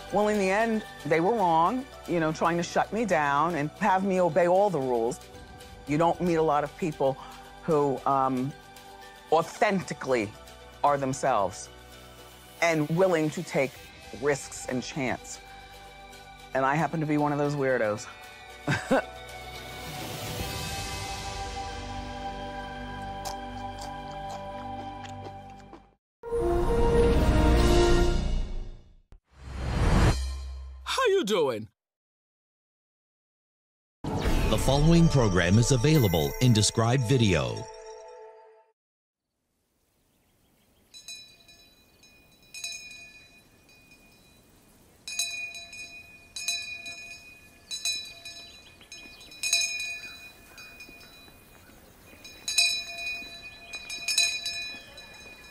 Well, in the end, they were wrong, you know, trying to shut me down and have me obey all the rules. You don't meet a lot of people who authentically are themselves and willing to take risks and chance. And I happen to be one of those weirdos. How you doing? The following program is available in described video.